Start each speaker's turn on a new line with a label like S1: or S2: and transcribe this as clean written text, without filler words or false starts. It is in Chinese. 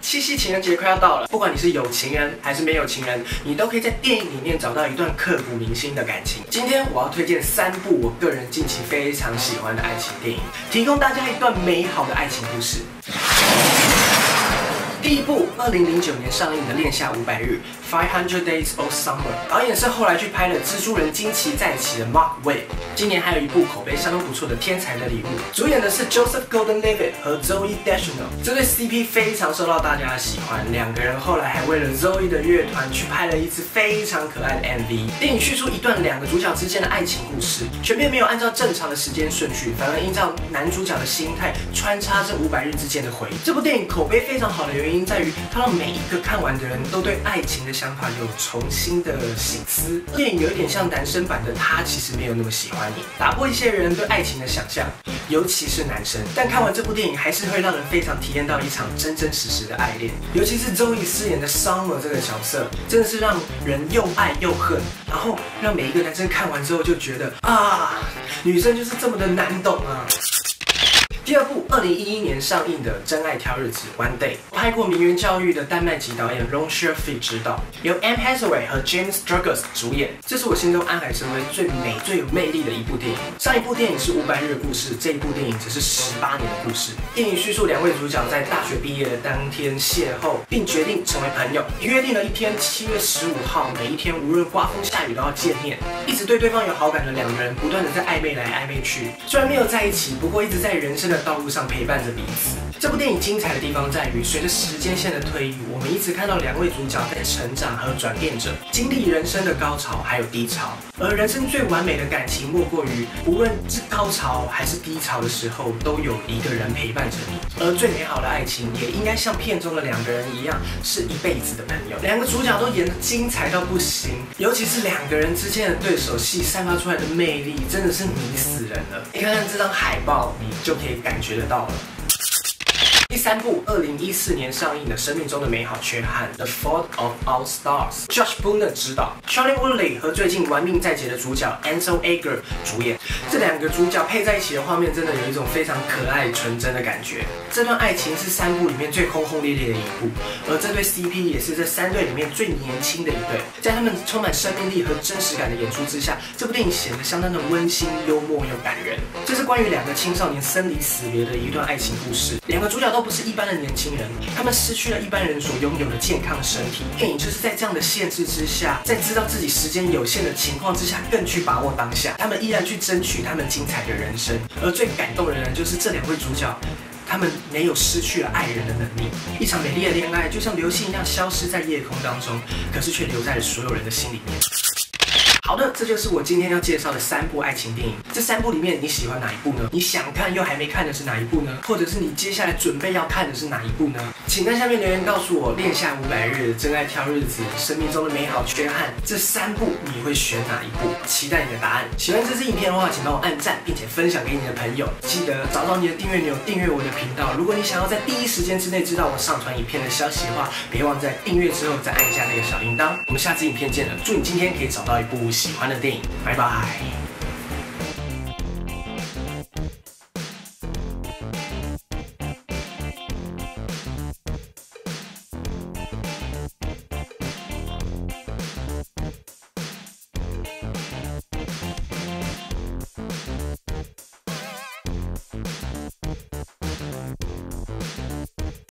S1: 七夕情人节快要到了，不管你是有情人还是没有情人，你都可以在电影里面找到一段刻骨铭心的感情。今天我要推荐3部我个人近期非常喜欢的爱情电影，提供大家一段美好的爱情故事。第一部，2009年上映的《恋夏500日》（500 Days of Summer），导演是后来去拍了《蜘蛛人惊奇在一起》的 Mark Waid。今年还有一部口碑相当不错的《天才的礼物》，主演的是 Joseph Gordon-Levitt 和 Zooey Deschanel。这对 CP 非常受到大家的喜欢，两个人后来还为了 Zooey 的乐团去拍了一支非常可爱的 MV。电影叙述一段2个主角之间的爱情故事，全片没有按照正常的时间顺序，反而依照男主角的心态穿插这500日之间的回忆。这部电影口碑非常好的原因在于，它让每一个看完的人都对爱情的想法有重新的省思。电影有一点像男生版的《他其实没有那么喜欢你》，打破一些人对爱情的想象，尤其是男生。但看完这部电影，还是会让人非常体验到一场真真实实的爱恋。尤其是 Zooey 饰演的 Summer 这个角色，真的是让人又爱又恨，然后让每一个男生看完之后就觉得啊，女生就是这么的难懂啊。第二部，2011年上映的《真爱挑日子》One Day， 拍过《名媛教育》的丹麦籍导演 Ron Scherfig 执导，由 Anne Hathaway 和 James Sturges 主演。这是我心中安海瑟薇最美、最有魅力的一部电影。上一部电影是500日的故事，这一部电影则是18年的故事。电影叙述2位主角在大学毕业的当天邂逅，并决定成为朋友，约定了一天7月15号，每一天无论刮风下雨都要见面。一直对对方有好感的2个人，不断的在暧昧来暧昧去，虽然没有在一起，不过一直在人生的道路上陪伴着彼此。这部电影精彩的地方在于，随着时间线的推移，我们一直看到2位主角在成长和转变着，经历人生的高潮还有低潮。而人生最完美的感情，莫过于无论是高潮还是低潮的时候，都有一个人陪伴着你。而最美好的爱情，也应该像片中的2个人一样，是一辈子的朋友。2个主角都演得精彩到不行，尤其是2个人之间的对手戏散发出来的魅力，真的是迷死人了。你看看这张海报，你就可以感觉得到了。第3部，2014年上映的《生命中的美好缺憾》The Fault of All Stars，Josh Booner 执导 ，Shailene Woodley 和最近玩命在劫的主角 Ansel Elgort 主演。这2个主角配在一起的画面，真的有一种非常可爱纯真的感觉。这段爱情是3部里面最轰轰烈烈的一部，而这对 CP 也是这3对里面最年轻的一对。在他们充满生命力和真实感的演出之下，这部电影显得相当的温馨、幽默又感人。这是关于2个青少年生离死别的一段爱情故事。2个主角都不是一般的年轻人，他们失去了一般人所拥有的健康身体。电影就是在这样的限制之下，在知道自己时间有限的情况之下，更去把握当下。他们依然去争取他们精彩的人生。而最感动人的就是这2位主角，他们没有失去了爱人的能力。一场美丽的恋爱就像流星一样消失在夜空当中，可是却留在了所有人的心里面。好的，这就是我今天要介绍的3部爱情电影。这3部里面，你喜欢哪一部呢？你想看又还没看的是哪一部呢？或者是你接下来准备要看的是哪一部呢？请在下面留言告诉我，《恋夏500日》、《真爱挑日子》、《生命中的美好缺憾》这3部你会选哪一部？期待你的答案。喜欢这支影片的话，请帮我按赞，并且分享给你的朋友。记得找到你的订阅钮，订阅我的频道。如果你想要在第一时间之内知道我上传影片的消息的话，别忘在订阅之后再按一下那个小铃铛。我们下支影片见了，祝你今天可以找到一部喜欢的电影，拜拜。